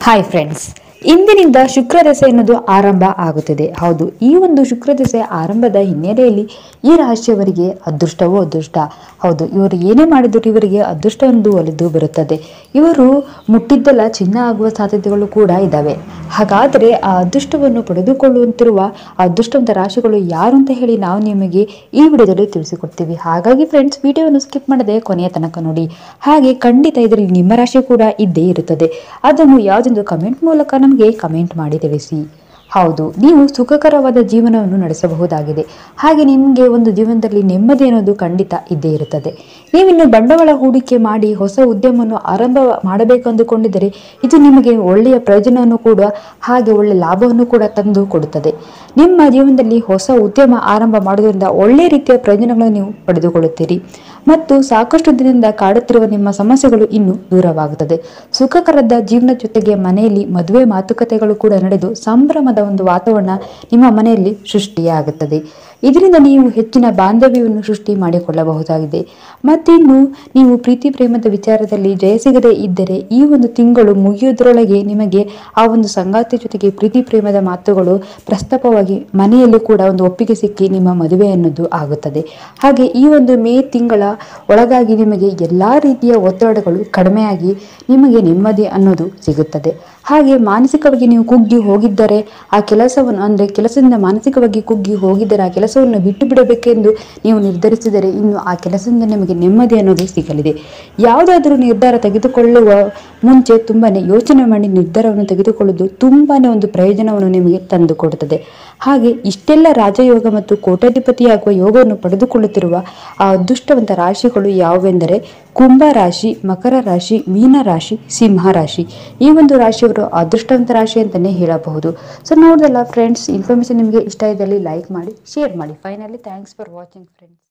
Hi friends, ಇಂದಿನಿಂದ ಶುಕ್ರ ದಶೆ ಎನ್ನುವುದು ಆರಂಭ ಆಗುತ್ತದೆ. ಹೌದು, ಈ ಒಂದು ಶುಕ್ರ ದಶೆ ಆರಂಭದ ಹಿನ್ನೆಲೆಯಲ್ಲಿ ಈ ರಾಶಿಯವರಿಗೆ ಅದೃಷ್ಟವೂ ಅದೃಷ್ಟ. ಹೌದು, ಇವರು ಏನೇ ಮಾಡಿದರೂ ಇವರಿಗೆ ಅದೃಷ್ಟವೊಂದು ಒಲಿದು ಬರುತ್ತದೆ. ಇವರು ಮುಟ್ಟಿದ್ದೆಲ್ಲ ಚಿನ್ನ ಆಗುವ ಸಾಧ್ಯತೆಗಳು ಕೂಡ ಇದ್ದಾವೆ. ಹಾಗಾದರೆ ಆ ಅದೃಷ್ಟವನ್ನು ಪಡೆದುಕೊಳ್ಳುವಂತಿರುವ ಅದೃಷ್ಟವಂತ ರಾಶಿಗಳು ಯಾರು ಅಂತ ಹೇಳಿ ನಾವು ನಿಮಗೆ ಈ ವಿಡಿಯೋದಲ್ಲಿ ತಿಳಿಸಿಕೊಡ್ತೀವಿ. ಹಾಗಾಗಿ ಫ್ರೆಂಡ್ಸ್, ವಿಡಿಯೋವನ್ನು ಸ್ಕಿಪ್ ಮಾಡದೆ ಕೊನೆಯ ತನಕ ನೋಡಿ. ಹಾಗೆ ಖಂಡಿತ ಇದರಲ್ಲಿ ನಿಮ್ಮ ರಾಶಿ ಕೂಡ ಇದ್ದೇ ಇರುತ್ತದೆ. ಅದನ್ನು ಯಾವುದೆಂದು ಕಮೆಂಟ್ ಮೂಲಕ ನಮಗೆ ಕಮೆಂಟ್ ಮಾಡಿ ತಿಳಿಸಿ. ಹೌದು, ನೀವು ಸುಖಕರವಾದ ಜೀವನವನ್ನು ನಡೆಸಬಹುದಾಗಿದೆ. ಹಾಗೆ ನಿಮಗೆ ಒಂದು ಜೀವನದಲ್ಲಿ ನೆಮ್ಮದಿ ಅನ್ನೋದು ಖಂಡಿತ ಇದ್ದೇ ಇರುತ್ತದೆ. ನೀವಿನ್ನು ಬಂಡವಾಳ ಹೂಡಿಕೆ ಮಾಡಿ ಹೊಸ ಉದ್ಯಮವನ್ನು ಆರಂಭ ಮಾಡಬೇಕು ಅಂದುಕೊಂಡಿದ್ದರೆ ಇದು ನಿಮಗೆ ಒಳ್ಳೆಯ ಪ್ರಯೋಜನವನ್ನು ಕೂಡ ಹಾಗೆ ಒಳ್ಳೆಯ ಲಾಭವನ್ನು ಕೂಡ ತಂದು ಕೊಡುತ್ತದೆ. ನಿಮ್ಮ ಜೀವನದಲ್ಲಿ ಹೊಸ ಉದ್ಯಮ ಆರಂಭ ಮಾಡುವುದರಿಂದ ಒಳ್ಳೆಯ ರೀತಿಯ ಪ್ರಯೋಜನಗಳನ್ನು ನೀವು ಪಡೆದುಕೊಳ್ಳುತ್ತೀರಿ ಮತ್ತು ಸಾಕಷ್ಟು ದಿನದಿಂದ ಕಾಡುತ್ತಿರುವ ನಿಮ್ಮ ಸಮಸ್ಯೆಗಳು ಇನ್ನೂ ದೂರವಾಗುತ್ತದೆ. ಸುಖಕರದ ಜೀವನ ಜೊತೆಗೆ ಮನೆಯಲ್ಲಿ ಮದುವೆ ಮಾತುಕತೆಗಳು ಕೂಡ ನಡೆದು ಸಂಭ್ರಮದ ಒಂದು ವಾತಾವರಣ ನಿಮ್ಮ ಮನೆಯಲ್ಲಿ ಸೃಷ್ಟಿಯಾಗುತ್ತದೆ. ಇದರಿಂದ ನೀವು ಹೆಚ್ಚಿನ ಬಾಂಧವ್ಯವನ್ನು ಸೃಷ್ಟಿ ಮಾಡಿಕೊಳ್ಳಬಹುದಾಗಿದೆ. ಮತ್ತಿನ್ನು ನೀವು ಪ್ರೀತಿ ಪ್ರೇಮದ ವಿಚಾರದಲ್ಲಿ ಜಯ ಸಿಗದೇ ಇದ್ದರೆ ಈ ಒಂದು ತಿಂಗಳು ಮುಗಿಯುವುದರೊಳಗೆ ನಿಮಗೆ ಆ ಒಂದು ಸಂಗಾತಿ ಜೊತೆಗೆ ಪ್ರೀತಿ ಪ್ರೇಮದ ಮಾತುಗಳು ಪ್ರಸ್ತಾಪವಾಗಿ ಮನೆಯಲ್ಲಿ ಕೂಡ ಒಂದು ಒಪ್ಪಿಗೆ ಸಿಕ್ಕಿ ನಿಮ್ಮ ಮದುವೆ ಅನ್ನೋದು ಆಗುತ್ತದೆ. ಹಾಗೆ ಈ ಒಂದು ಮೇ ತಿಂಗಳ ಒಳಗಾಗಿ ನಿಮಗೆ ಎಲ್ಲಾ ರೀತಿಯ ಒತ್ತಡಗಳು ಕಡಿಮೆಯಾಗಿ ನಿಮಗೆ ನೆಮ್ಮದಿ ಅನ್ನೋದು ಸಿಗುತ್ತದೆ. ಹಾಗೆ ಮಾನಸಿಕವಾಗಿ ನೀವು ಕುಗ್ಗಿ ಹೋಗಿದ್ದರೆ ಆ ಕೆಲಸವನ್ನು ಅಂದರೆ ಕೆಲಸದಿಂದ ಮಾನಸಿಕವಾಗಿ ಕುಗ್ಗಿ ಹೋಗಿದ್ದರೆ ಆ ಕೆಲಸವನ್ನು ಬಿಟ್ಟು ಬಿಡಬೇಕೆಂದು ನೀವು ನಿರ್ಧರಿಸಿದರೆ ಇನ್ನು ಆ ಕೆಲಸದಿಂದ ನಿಮಗೆ ನೆಮ್ಮದಿ ಅನ್ನೋದು ಸಿಗಲಿದೆ. ಯಾವುದಾದರೂ ನಿರ್ಧಾರ ತೆಗೆದುಕೊಳ್ಳುವ ಮುಂಚೆ ತುಂಬಾನೇ ಯೋಚನೆ ಮಾಡಿ ನಿರ್ಧಾರವನ್ನು ತೆಗೆದುಕೊಳ್ಳುವುದು ತುಂಬಾನೇ ಒಂದು ಪ್ರಯೋಜನವನ್ನು ನಿಮಗೆ ತಂದು ಕೊಡುತ್ತದೆ. ಹಾಗೆ ಇಷ್ಟೆಲ್ಲ ರಾಜಯೋಗ ಮತ್ತು ಕೋಟ್ಯಾಧಿಪತಿಯಾಗುವ ಯೋಗವನ್ನು ಪಡೆದುಕೊಳ್ಳುತ್ತಿರುವ ಆ ಅದೃಷ್ಟವಂತ ರಾಶಿಗಳು ಯಾವುವೆಂದರೆ ಕುಂಭ ರಾಶಿ, ಮಕರ ರಾಶಿ, ಮೀನ ರಾಶಿ, ಸಿಂಹ ರಾಶಿ. ಈ ಒಂದು ರಾಶಿಯವರು ಅದೃಷ್ಟವಂತ ರಾಶಿ ಅಂತಾನೆ ಹೇಳಬಹುದು. ಸೊ ನೋಡಿದಲ್ಲ ಫ್ರೆಂಡ್ಸ್, ಇನ್ಫಾರ್ಮೇಶನ್ ನಿಮಗೆ ಇಷ್ಟ ಇದ್ದಲ್ಲಿ ಲೈಕ್ ಮಾಡಿ, ಶೇರ್ ಮಾಡಿ. Finally thanks for watching friends.